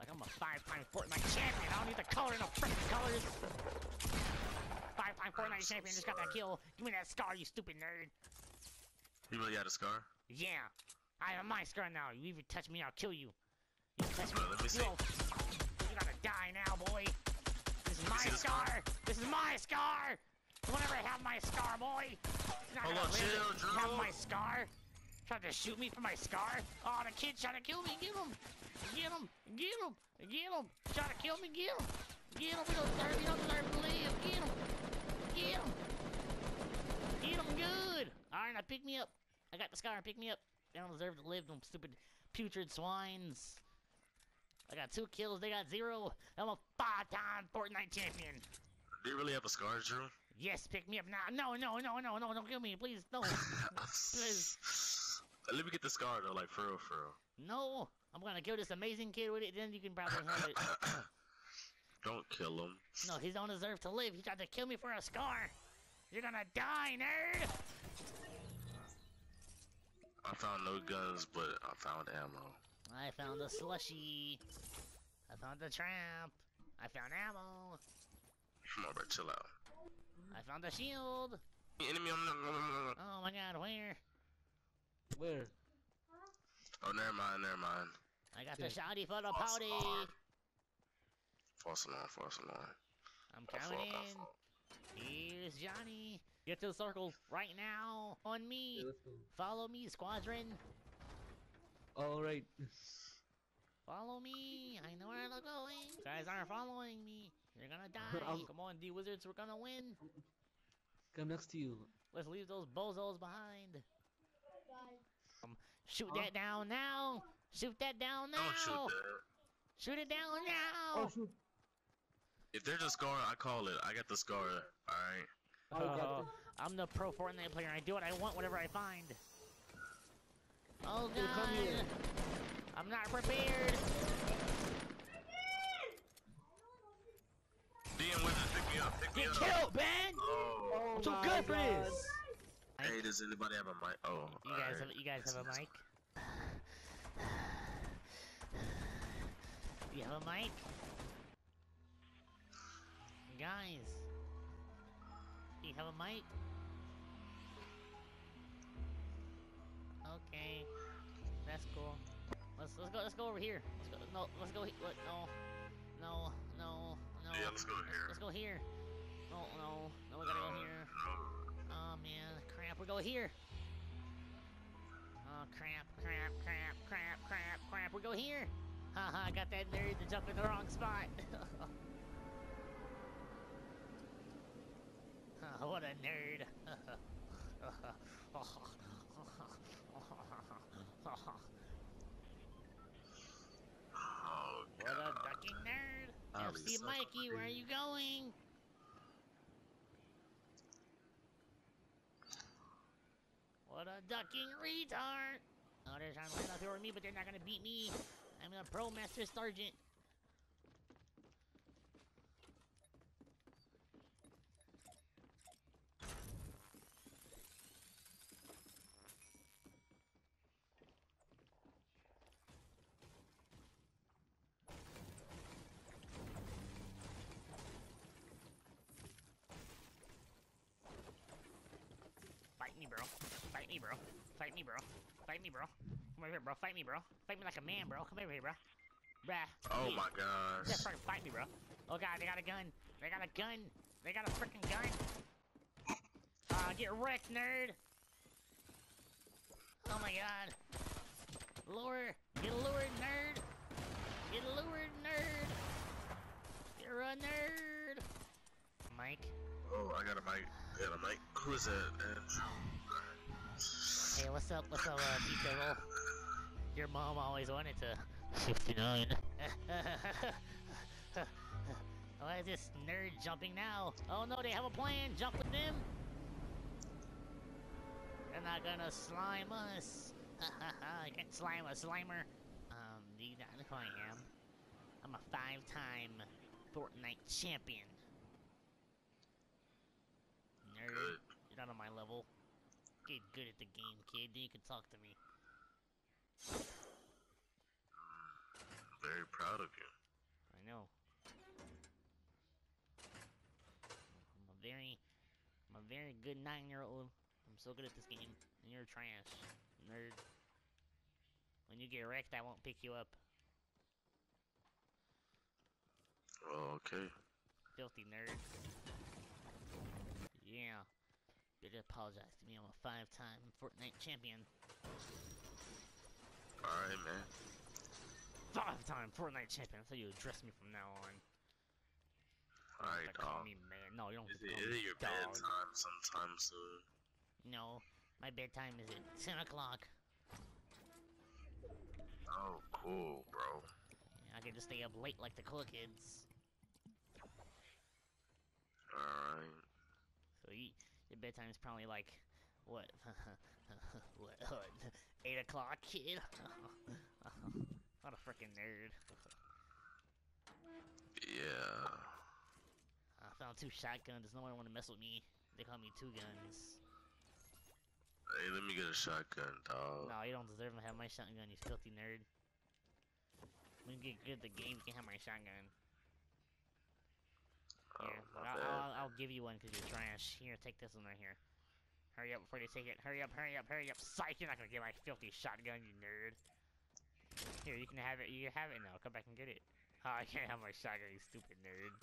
Like I'm a 5-time Fortnite champion. I don't need to color no freaking colors. 5-time Fortnite champion just got that kill. Give me that scar, you stupid nerd. You really had a scar? Yeah. I have my scar now. You even touch me, I'll kill you. You touch me, Let me see. you're gonna die now, boy. This is my scar. This is my scar. You won't ever have my scar, boy. Hold on, chill, Drew. Have my scar. Tried to shoot me for my scar. Oh, the kid's trying to kill me. Get him. Get him. Get him. Get him. Trying to kill me. Get him. Get him. We don't deserve to live. Get him. Get him. Get him good. All right, now pick me up. I got the scar. Pick me up. They don't deserve to live, them stupid putrid swines. I got 2 kills. They got 0. I'm a 5-time Fortnite champion. Do you really have a scar, Drew? Yes, pick me up now. No, don't kill me, please, no. Please. Let me get the scar though, like for real, for real. No, I'm gonna kill this amazing kid with it, then you can probably have it. Don't kill him. No, he don't deserve to live. He tried to kill me for a scar. You're gonna die, nerd. I found no guns, but I found ammo. I found a slushy. I found the trap. I found ammo. Come on, bro, chill out. I found a shield. Enemy on the... Oh my god, where? Where? Oh, never mind, never mind. I got the shotty for the party. False alarm, false alarm. I'm coming in. Here's Johnny. Get to the circle right now. On me. Yeah, let's go. Follow me, squadron. Alright. Follow me. I know where they're going. You guys aren't following me. You're gonna die. Come on, D-Wizards. We're gonna win. Come next to you. Let's leave those bozos behind. Shoot that down now. Shoot that down now. Don't shoot that. Shoot it down now. Oh shoot. If there's a scar, I call it. I got the scar, alright? I'm the pro Fortnite player. I do what I want, whatever I find. Oh Come here. god. I'm not prepared. DM Wizards, pick me up, pick me Get up. killed, Ben. Oh. I'm too good for this. Hey, does anybody have a mic? Oh, You guys have a mic? You have a mic? Guys. You have a mic? Okay. That's cool. Let's go over here. Let's go no. Yeah, let's go here. Let's go here. No, we gotta go here. Oh man, crap, we go here. Oh crap, we go here. Haha, I got that nerd to jump in the wrong spot. Oh, what a nerd. Oh, What a ducking nerd. I'll FC be so Mikey, where are you going? What a ducking retard! Oh, they're trying to run up over me, but they're not gonna beat me. I'm a pro master sergeant. Fight me, bro. Fight me, bro. Fight me, bro. Fight me, bro. Come over here, bro. Fight me, bro. Fight me like a man, bro. Come over here, bro. Bruh. Oh Yeah. my gosh. Just fucking fight me, bro. Oh god, they got a gun. They got a gun. They got a freaking gun. Get wrecked, nerd. Oh my god. Lure. Get lured, nerd. Get lured, nerd. You're a nerd. Mike. Oh, I got a mic. I got a mic. Who is that? Hey, what's up, Pizza Roll? Your mom always wanted to. 69. Why is this nerd jumping now? Oh no, they have a plan. Jump with them. They're not gonna slime us. I can't slime a slimer. Do you not know who I am? I'm a 5-time Fortnite champion. Nerd, Good. you're not on my level. Get good at the game, kid. Then you can talk to me. Very proud proud of you. I know. I'm a very good 9-year-old. I'm so good at this game, and you're trash, nerd. When you get wrecked, I won't pick you up. Oh, okay. Filthy nerd. Yeah. Better apologize to me. I'm a 5-time Fortnite champion. Alright, man. 5-time Fortnite champion. That's how you address me from now on. Alright, Call dog. me man. No, you don't have to Is call me it your dog. bedtime sometime soon? No, my bedtime is at 10 o'clock. Oh, cool, bro. I can just stay up late like the cool kids. Alright. So your bedtime is probably like, what? what? 8 o'clock, kid? What a freaking nerd. Yeah. I found 2 shotguns. No one want to mess with me. They call me 2 guns. Hey, let me get a shotgun, dog. No, you don't deserve to have my shotgun, you filthy nerd. When you get good at the game, you can have my shotgun. Here, Oh, but my bad. I'll give you one because you're trash. Here, take this one right here. Hurry up before they take it. Hurry up, hurry up, hurry up. Psych, you're not gonna get my filthy shotgun, you nerd. Here, you can have it. You can have it now. Come back and get it. Oh, I can't have my shotgun, you stupid nerd.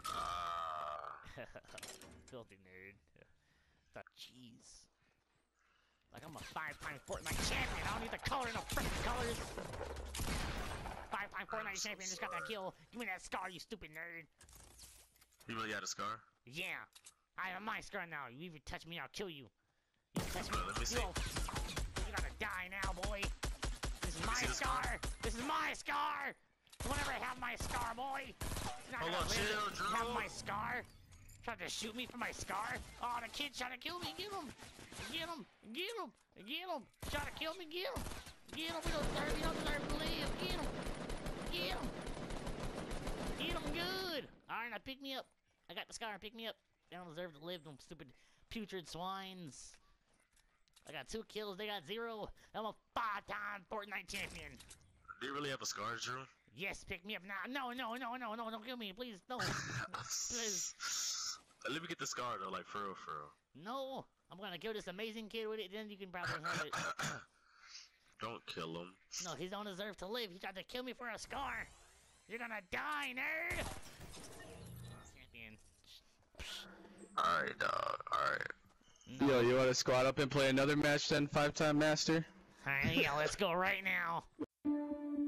Filthy nerd. The cheese. Like I'm a 5-time Fortnite champion. I don't need the color, no freaking colors. 5-time Fortnite so champion just got that kill. Give me that scar, you stupid nerd. You really got a scar? Yeah. I have my scar now. You even touch me, I'll kill you. You touch me, Let me see. you're gonna die now, boy. This is my see the scar. scar? This is my scar. You won't ever have my scar, boy. You're not Hold gonna on, live chill, to Drew. have my scar. Tried to shoot me for my scar. Oh, the kid's trying to kill me. Get him. Get him. Get him. Get him. Trying to kill me. Get him. Get him. We don't deserve. You don't deserve to live. Get him. Get him. Get him good. All right, now pick me up. I got the scar. Pick me up. They don't deserve to live. Them stupid putrid swines. I got 2 kills. They got 0. I'm a 5-time Fortnite champion. Do you really have a scar, Drew? Yes, pick me up now. No, no, no, no, no, don't kill me, please, no. Please. Let me get the scar, though, like, for real, for real. No, I'm gonna kill this amazing kid with it, then you can probably have it. Don't kill him. No, he don't deserve to live. He tried to kill me for a scar. You're gonna die, nerd. Champion. Alright, dog. Alright. No. Yo, you wanna squad up and play another match then, 5-time master? Alright, yeah, let's go right now.